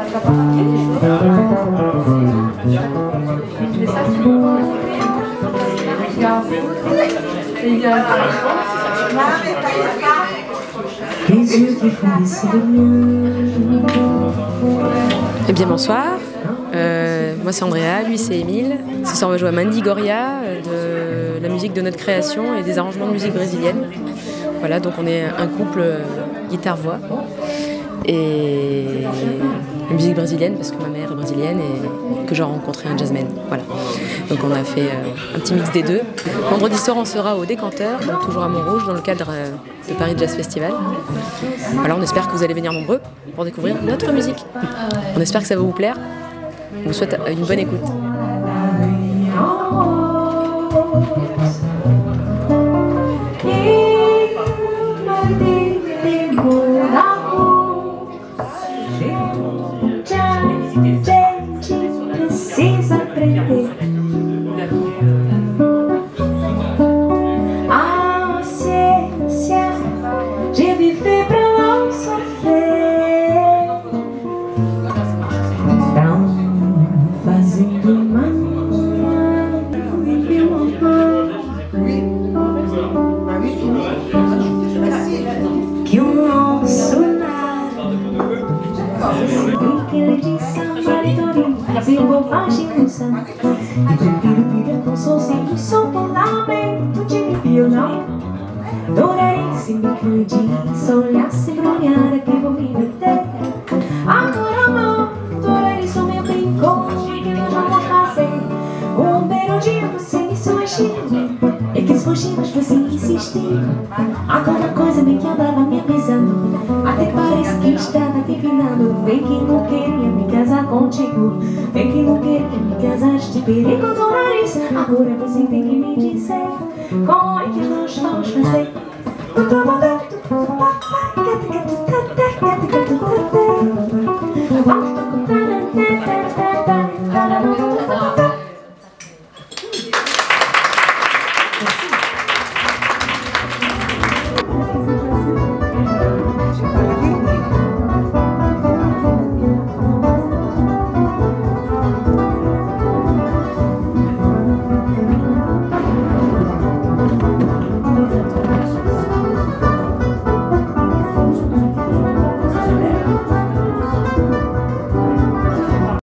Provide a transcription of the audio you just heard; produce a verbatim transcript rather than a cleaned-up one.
Eh bien bonsoir, euh, moi c'est Andrea, lui c'est Émile. Ce soir on va jouer à Mandigoria, de la musique de notre création et des arrangements de musique brésilienne. Voilà, donc on est un couple euh, guitare-voix et la musique brésilienne parce que ma mère est brésilienne et que j'ai rencontré un jazzman. Voilà, donc on a fait euh, un petit mix des deux. Vendredi soir on sera au Décanteur, donc toujours à Montrouge dans le cadre euh, de Paris Jazz Festival. Voilà, on espère que vous allez venir nombreux pour découvrir notre musique. On espère que ça va vous plaire. On vous souhaite une bonne écoute. Eu vou bagunçar e prefiro viver com sozinho, solto um lamento de violão. Adoraria se me acredisse, olhasse embrulhada que vou me meter. Agora não, adoraria só meu brinco que eu já vou fazer. Um belo dia você me surgiu e quis fugir, mas você insistiu. Agora a coisa bem que andava me avisando, até parece que estava adivinando. Bem que não queria me casar contigo, bem que não queria me casar de perigo do nariz. Agora você tem que me dizer como é que nós vamos fazer.